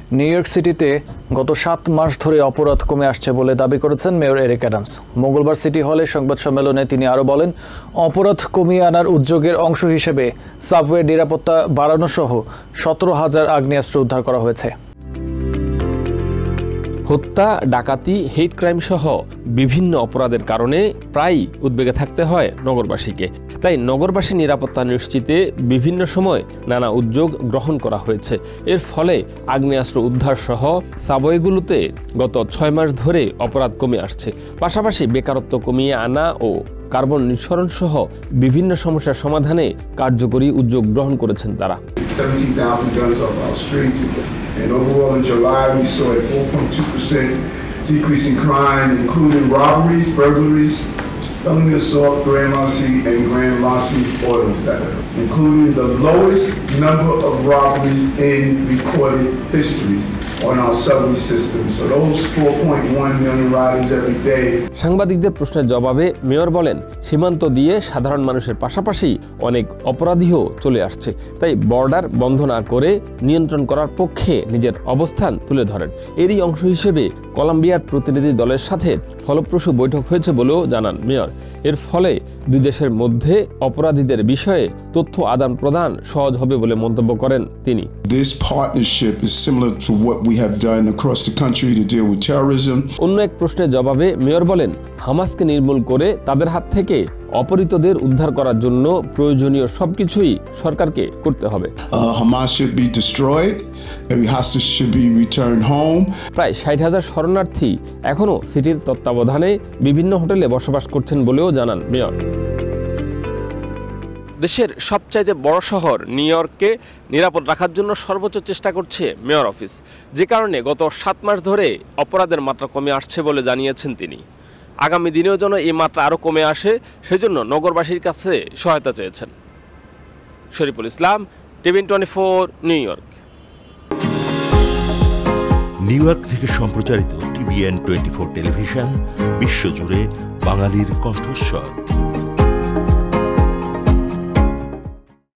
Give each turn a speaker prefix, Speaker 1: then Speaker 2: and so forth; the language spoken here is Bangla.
Speaker 1: নিউ ইয়র্ক সিটিতে গত 7 মাস ধরে অপরাধ কমে আসছে বলে দাবি করেছেন মেয়র এরিক অ্যাডামস। মঙ্গলবার সিটি হলে সংবাদ সম্মেলনে তিনি আরও বলেন, অপরাধ কমিয়ে আনার উদ্যোগের অংশ হিসেবে সাবওয়ে নিরাপত্তা বাড়ানো সহ 17,000 আগ্নেয়াস্ত্র উদ্ধার করা হয়েছে।
Speaker 2: হত্যা, ডাকাতি, হেট ক্রাইম সহ বিভিন্ন অপরাধের কারণে প্রায়ই উদ্বেগে থাকতে হয় নগরবাসীকে। তাই নগরবাসী নিরাপত্তা নিশ্চিতে বিভিন্ন সময় নানা উদ্যোগ গ্রহণ করা হয়েছে। এর ফলে আগ্নেয়াস্ত্র উদ্ধার সহ সাবওয়েগুলোতে গত 6 মাস ধরে অপরাধ কমে আসছে। পাশাপাশি বেকারত্ব কমিয়ে আনা ও কার্বন নিঃসরণ সহ বিভিন্ন সমস্যার সমাধানে কার্যকরী উদ্যোগ গ্রহণ করেছেন তারা।
Speaker 3: 17,000 guns off our streets, and overall in July we saw a 4.2% decrease in crime, including robberies, burglaries, felony assault, grand larceny, and grand larceny autos theft, including the lowest number of robberies in recorded histories on our subway system. So those 4.1 million riders every day.
Speaker 2: সাংবাদিকদের প্রশ্নের জবাবে মেয়র বলেন, সীমান্ত দিয়ে সাধারণ মানুষের পাশাপাশি অনেক অপরাধীও চলে আসছে। তাই বর্ডার বন্ধ না করে নিয়ন্ত্রণ করার পক্ষে নিজের অবস্থান তুলে ধরেন। এরই অংশ হিসেবে কলম্বিয়ার প্রতিনিধি দলের সাথে ফলপ্রসূ বৈঠক হয়েছে বলেও জানান মেয়র। এর ফলে দুই দেশের মধ্যে অপরাধীদের বিষয়ে তথ্য আদান প্রদান সহজ হবে বলে মন্তব্য করেন তিনি।
Speaker 3: This partnership is similar to what we have done across the country to deal with terrorism.
Speaker 2: অন্য এক প্রশ্নের জবাবে মেয়র বলেন, হামাসকে নির্মূল করে তাদের হাত থেকে অপহৃতদের উদ্ধার করার জন্য প্রয়োজনীয় সবকিছুই সরকারকে করতে হবে।
Speaker 3: Hamas should be destroyed. Every hostage should be returned home.
Speaker 2: প্রায় 60,000 শরণার্থী এখনও সিটির তত্ত্বাবধানে বিভিন্ন হোটেলে বসবাস করছেন বলেও জানান মেয়র। দেশের সবচাইতে বড় শহর নিউ ইয়র্ককে নিরাপদ রাখার জন্য সর্বোচ্চ চেষ্টা করছে মেয়র অফিস, যে কারণে গত 7 মাস ধরে অপরাধের মাত্রা কমে আসছে বলে জানিয়েছেন তিনি। আগামী দিনেও যেন এই মাত্রা আরও কমে আসে, সেজন্য নগরবাসীর কাছে সহায়তা চেয়েছেন। Shariful Islam, TV 24, New York.
Speaker 4: New York থেকে সম্প্রচারিত টিভিএন 24 টেলিভিশন বিশ্বজুড়ে বাঙালির কণ্ঠস্বর।